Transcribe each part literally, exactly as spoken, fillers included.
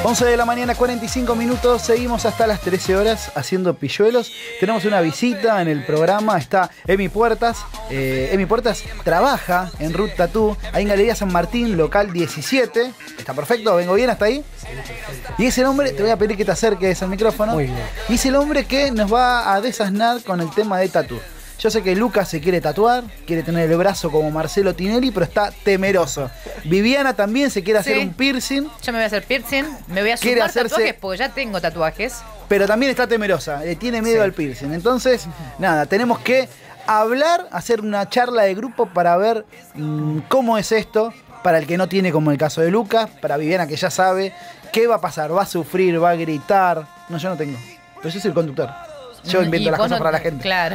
once de la mañana, cuarenta y cinco minutos. Seguimos hasta las trece horas haciendo pilluelos. Tenemos una visita en el programa. Está Emi Puertas. Eh, Emi Puertas trabaja en Root Tattoo, ahí en Galería San Martín, local diecisiete. ¿Está perfecto? ¿Vengo bien hasta ahí? Y es el hombre, te voy a pedir que te acerques al micrófono. Muy bien. Y es el hombre que nos va a desasnar con el tema de tatu. Yo sé que Lucas se quiere tatuar, quiere tener el brazo como Marcelo Tinelli, pero está temeroso. Viviana también se quiere hacer Sí. un piercing. Yo me voy a hacer piercing, me voy a Quiere sumar hacerse- tatuajes porque ya tengo tatuajes. Pero también está temerosa, le tiene miedo Sí. al piercing. Entonces, nada, tenemos que hablar, hacer una charla de grupo para ver mmm, cómo es esto, para el que no tiene, como el caso de Lucas, para Viviana que ya sabe qué va a pasar, va a sufrir, va a gritar. No, yo no tengo, pero yo soy el conductor. Yo invento Y las vos cosas no- para la gente. Claro.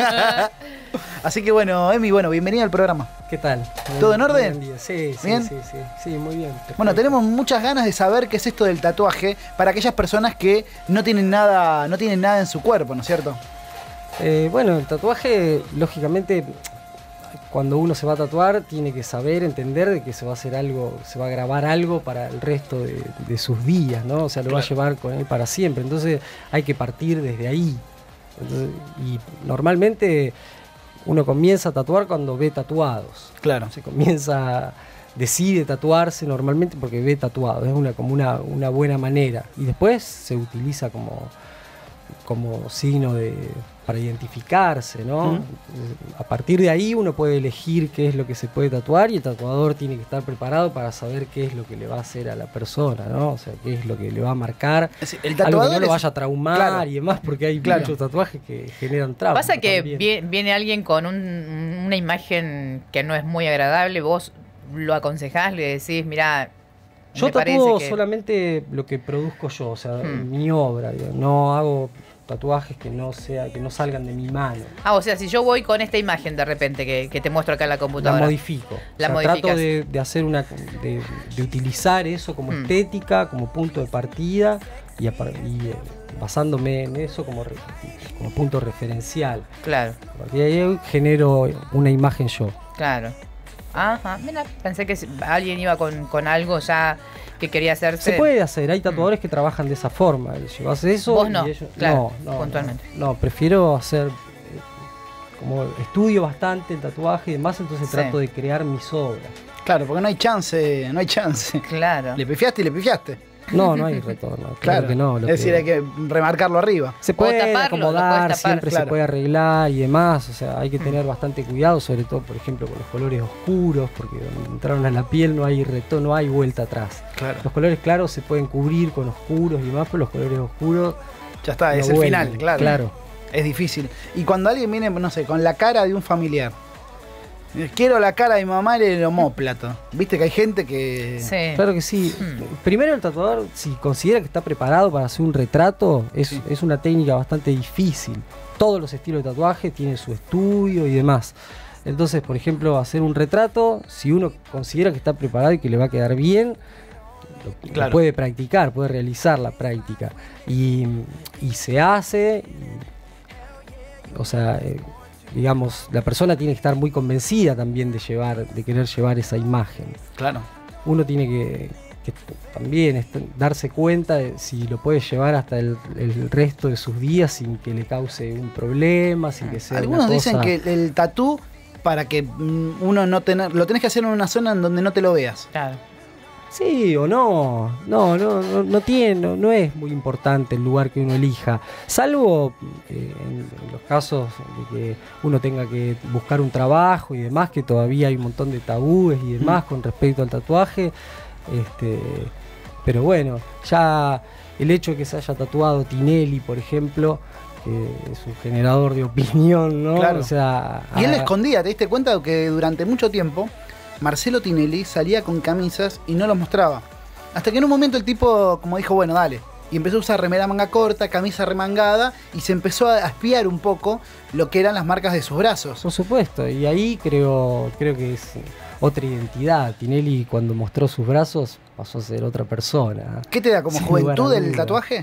Así que bueno, Emi, bueno, bienvenida al programa. ¿Qué tal? ¿Todo en Muy orden? buen día. Sí, sí, ¿Bien? sí, sí, sí, muy bien. Perfecto. Bueno, tenemos muchas ganas de saber qué es esto del tatuaje para aquellas personas que no tienen nada, no tienen nada en su cuerpo, ¿no es cierto? Eh, bueno, el tatuaje, lógicamente, cuando uno se va a tatuar, tiene que saber, entender de que se va a hacer algo, se va a grabar algo para el resto de, de sus días, ¿no? O sea, lo va a llevar con él para siempre. Entonces, hay que partir desde ahí. Entonces, y normalmente uno comienza a tatuar cuando ve tatuados. Claro. Se comienza, decide tatuarse normalmente porque ve tatuado, es una, como una, una buena manera. Y después se utiliza como, como signo de, para identificarse, ¿no? Ujú. A partir de ahí uno puede elegir qué es lo que se puede tatuar y el tatuador tiene que estar preparado para saber qué es lo que le va a hacer a la persona, ¿no? O sea, qué es lo que le va a marcar. Es decir, el Algo tatuador que no lo es- vaya a traumar Claro. y demás, porque hay Claro. muchos tatuajes que generan traumas. Pasa que también. vie- viene alguien con un- una imagen que no es muy agradable, vos lo aconsejás, le decís, mirá, Yo me parece tatúo que... solamente lo que produzco yo, o sea, Hmm. mi obra. Digo, no hago tatuajes que no sea, que no salgan de mi mano. Ah, o sea, si yo voy con esta imagen de repente que, que te muestro acá en la La computadora. modifico. La O sea, modificas. trato de, de hacer una, de, de utilizar eso como Hmm. estética, como punto de partida y, a par- y, eh, basándome en eso como, re- como punto referencial. Claro, A partir de ahí genero una imagen yo. claro. Ajá, mira, pensé que si- alguien iba con, con algo ya que quería hacerse. Se puede hacer, hay tatuadores que trabajan de esa forma. Llevas eso Vos no, y ellos. claro, no, no, puntualmente. No, no, prefiero hacer. eh, Como estudio bastante el tatuaje y demás, entonces Sí. trato de crear mis obras. Claro, porque no hay chance, no hay chance. Claro. Le pifiaste y le pifiaste. No, no hay retorno. Claro, Claro, que no. lo es decir, que- hay que remarcarlo arriba. Se O puede taparlo, lo acomodar, puedes tapar, siempre claro. se puede arreglar y demás. O sea, hay que Mm. tener bastante cuidado, sobre todo, por ejemplo, con los colores oscuros, porque donde entraron a la piel no hay retorno, no hay vuelta atrás. Claro. Los colores claros se pueden cubrir con oscuros y demás, pero los colores oscuros. Ya está, es no el vuelven. final, claro. Claro. Es difícil. Y cuando alguien viene, no sé, con la cara de un familiar. Quiero la cara de mi mamá en el omóplato. Viste que hay gente que... Sí. Claro que sí. Hmm. Primero el tatuador, si considera que está preparado para hacer un retrato, es, Sí. es una técnica bastante difícil. Todos los estilos de tatuaje tienen su estudio y demás. Entonces, por ejemplo, hacer un retrato, si uno considera que está preparado y que le va a quedar bien, lo, lo Claro. puede practicar, puede realizar la práctica. Y, y se hace, y- o sea, eh, digamos, la persona tiene que estar muy convencida también de llevar, de querer llevar esa imagen. Claro. Uno tiene que, que también est- darse cuenta de si lo puede llevar hasta el, el resto de sus días sin que le cause un problema, sin que sea Algunos una dicen cosa- que el tatú, para que mm, uno no tener... Lo tenés que hacer en una zona en donde no te lo veas. Claro. Sí o no, no, no, no, no tiene, no, no es muy importante el lugar que uno elija, salvo eh, en, en los casos de que uno tenga que buscar un trabajo y demás, que todavía hay un montón de tabúes y demás con respecto al tatuaje, este, pero bueno, ya el hecho de que se haya tatuado Tinelli, por ejemplo, que es un generador de opinión, ¿no? Claro. O sea, Y él a- le escondía, ¿te diste cuenta que durante mucho tiempo Marcelo Tinelli salía con camisas y no los mostraba? Hasta que en un momento el tipo, como dijo, bueno, dale. Y empezó a usar remera manga corta, camisa remangada, y se empezó a espiar un poco lo que eran las marcas de sus brazos. Por supuesto, y ahí creo, creo que es otra identidad. Tinelli, cuando mostró sus brazos, pasó a ser otra persona. ¿Qué te da como Sin lugar juventud a el dudas. tatuaje?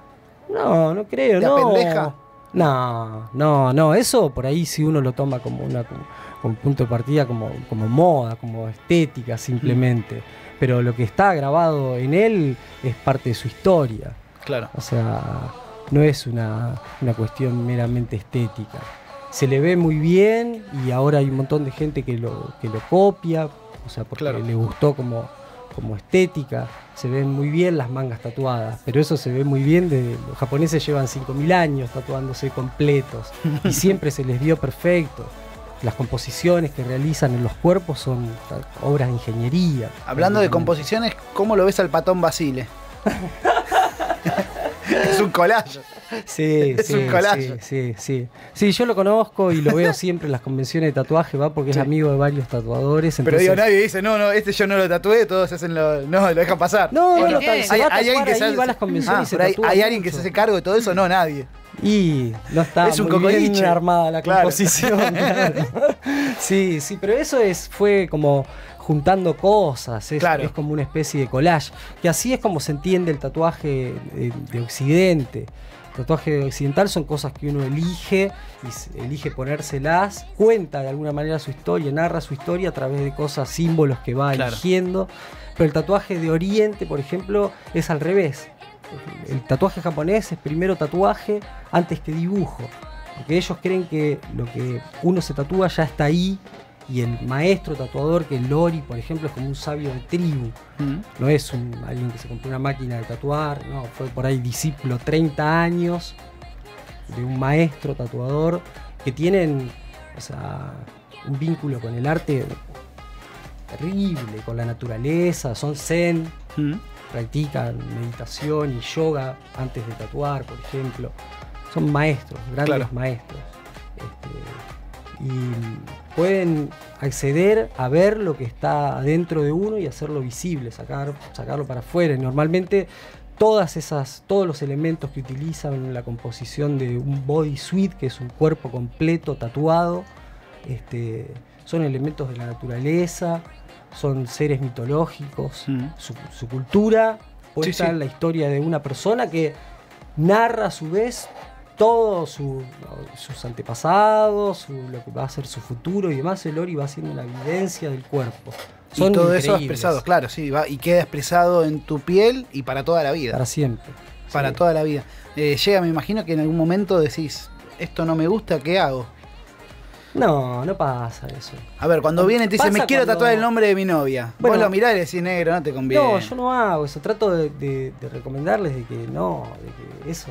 No, no creo, ¿Te no. apendeja? No, no, no, eso por ahí si uno lo toma como una, como punto de partida, como, como moda, como estética simplemente. Mm. Pero lo que está grabado en él es parte de su historia. Claro. O sea, no es una, una cuestión meramente estética. Se le ve muy bien y ahora hay un montón de gente que lo, que lo copia, o sea, porque claro. le gustó como, como estética. Se ven muy bien las mangas tatuadas, pero eso se ve muy bien de los japoneses llevan cinco mil años tatuándose completos y siempre se les vio perfecto. Las composiciones que realizan en los cuerpos son obras de ingeniería. Hablando de composiciones, ¿cómo lo ves al Patón Basile? Es un collage. Sí, es sí, un collage. Sí, sí, sí. Sí, yo lo conozco y lo veo siempre en las convenciones de tatuaje, va, porque sí. es amigo de varios tatuadores. Pero entonces... digo, nadie dice, no, no, este yo no lo tatué, todos hacen lo. No, lo dejan pasar. No, bueno, no, se hay, va a hay alguien que se ahí, va a las convenciones ah, y se pero hay, tatúa hay mucho. alguien que se hace cargo de todo eso, no, nadie. Y no está es un muy bien cocoliche. armada la claro. composición. Claro. Sí, sí, pero eso es fue como juntando cosas, es, claro. es como una especie de collage, que así es como se entiende el tatuaje de, de Occidente. El tatuaje occidental son cosas que uno elige y elige ponérselas, cuenta de alguna manera su historia, narra su historia a través de cosas, símbolos que va claro. eligiendo, pero el tatuaje de Oriente, por ejemplo, es al revés. El tatuaje japonés es primero tatuaje antes que dibujo, porque ellos creen que lo que uno se tatúa ya está ahí, y el maestro tatuador, que el Lori, por ejemplo, es como un sabio de tribu, mm. no es un, alguien que se compró una máquina de tatuar, no, fue por ahí discípulo treinta años de un maestro tatuador que tienen, o sea, un vínculo con el arte terrible, con la naturaleza, son zen, mm. practican meditación y yoga antes de tatuar, por ejemplo. Son maestros, grandes claro. maestros. Este, y pueden acceder a ver lo que está adentro de uno y hacerlo visible, sacar, sacarlo para afuera. Y normalmente todas esas, todos los elementos que utilizan en la composición de un bodysuit, que es un cuerpo completo tatuado, este, son elementos de la naturaleza, son seres mitológicos, mm. su, su cultura puesta sí, sí. en la historia de una persona que narra a su vez todos su, sus antepasados, su, lo que va a ser su futuro y demás. El Lori va haciendo una evidencia del cuerpo. Son y todo increíbles. Eso expresado, claro, sí, va, y queda expresado en tu piel y para toda la vida. Para siempre. Para sí. toda la vida. Eh, llega, me imagino que en algún momento decís, esto no me gusta, ¿qué hago? No, no pasa eso. A ver, cuando viene y te dice, me quiero cuando... tatuar el nombre de mi novia. Bueno, vos lo mirás y decís, negro, no te conviene. No, yo no hago eso. Trato de, de, de recomendarles de que no, de que eso...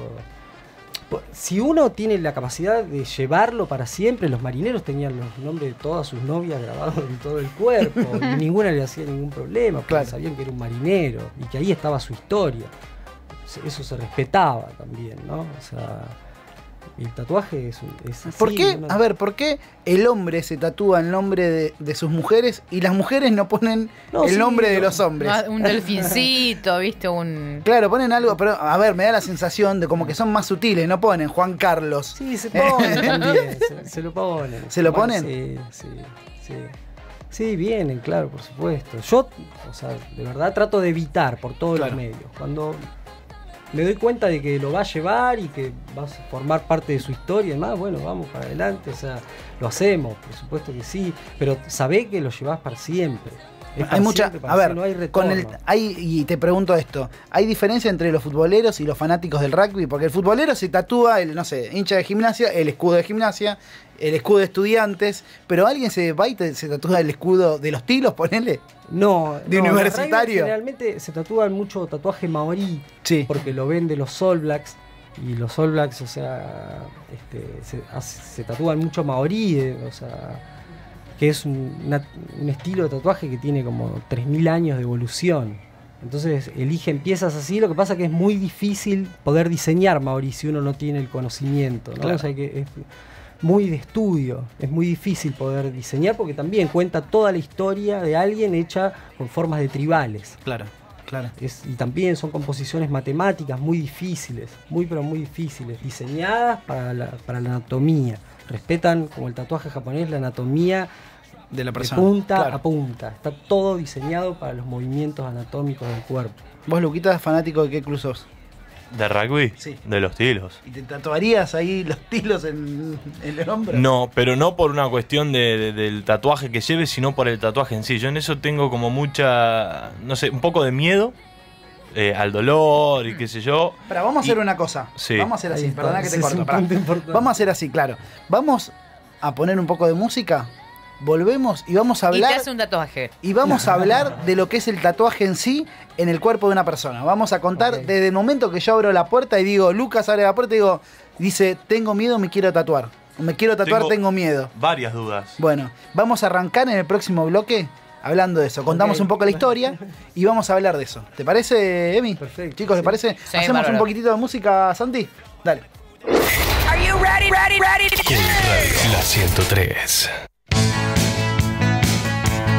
Si uno tiene la capacidad de llevarlo para siempre, los marineros tenían los nombres de todas sus novias grabados en todo el cuerpo y ninguna le hacía ningún problema, porque claro. sabían que era un marinero y que ahí estaba su historia. Eso se respetaba también, ¿no? O sea, el tatuaje es, es así. ¿Por qué? ¿no? A ver, ¿por qué el hombre se tatúa el nombre de, de sus mujeres y las mujeres no ponen no, el sí, nombre no. de los hombres? Un delfincito, ¿viste? Un... Claro, ponen algo, pero a ver, me da la sensación de como que son más sutiles, no ponen Juan Carlos. Sí, se ponen también, se, se lo ponen. ¿Se lo ponen? Sí, sí, sí. Sí, vienen, claro, por supuesto. Yo, o sea, de verdad trato de evitar por todos claro. los medios. Cuando... me doy cuenta de que lo va a llevar y que va a formar parte de su historia y demás, bueno, vamos para adelante, o sea, lo hacemos, por supuesto que sí, pero sabé que lo llevás para siempre. Es para hay mucha, siempre, para a ver, siempre, no hay retorno. Con el, hay, y te pregunto esto, ¿hay diferencia entre los futboleros y los fanáticos del rugby? Porque el futbolero se tatúa, el, no sé, hincha de gimnasia, el escudo de gimnasia, el escudo de estudiantes, pero alguien se va y te, se tatúa el escudo de los tilos, ponele. No, de no, universitario. Generalmente se tatúan mucho tatuaje maorí, sí. porque lo ven de los All Blacks, y los All Blacks, o sea, este, se, se tatúan mucho maorí, eh, o sea, que es un, una, un estilo de tatuaje que tiene como tres mil años de evolución. Entonces eligen piezas así, lo que pasa que es muy difícil poder diseñar maorí si uno no tiene el conocimiento, ¿no? Claro. O sea, que es muy de estudio, es muy difícil poder diseñar porque también cuenta toda la historia de alguien hecha con formas de tribales. Claro, claro. Es, y también son composiciones matemáticas muy difíciles, muy pero muy difíciles, diseñadas para la, para la anatomía. Respetan, como el tatuaje japonés, la anatomía de la persona, de punta claro. a punta. Está todo diseñado para los movimientos anatómicos del cuerpo. ¿Vos, Luquita, fanático de qué club sos? ¿De rugby? Sí. De los tilos. ¿Y te tatuarías ahí los tilos en, en el hombro? No, pero no por una cuestión de, de- del tatuaje que lleve, sino por el tatuaje en sí. Yo en eso tengo como mucha, no sé, un poco de miedo eh, al dolor y qué sé yo. Pero vamos a hacer Y- una cosa. Sí. Vamos a hacer así, Ahí está, perdona que ese te es corto. un pará. punto importante. Vamos a hacer así, claro. Vamos a poner un poco de música, volvemos y vamos a Y te hablar. hace un tatuaje. Y vamos a hablar de lo que es el tatuaje en sí en el cuerpo de una persona. Vamos a contar Ok. desde el momento que yo abro la puerta y digo, Lucas abre la puerta y digo, dice, tengo miedo, me quiero tatuar. Me quiero tatuar, tengo, Tengo- miedo. Varias dudas. Bueno, vamos a arrancar en el próximo bloque hablando de eso. Contamos Ok. un poco la historia y vamos a hablar de eso. ¿Te parece, Emi? Perfecto, Chicos, ¿te sí. parece? Sí, Hacemos bárbaro. un poquitito de música, Santi. Dale. Are you ready, ready, ready? Ultra La ciento tres.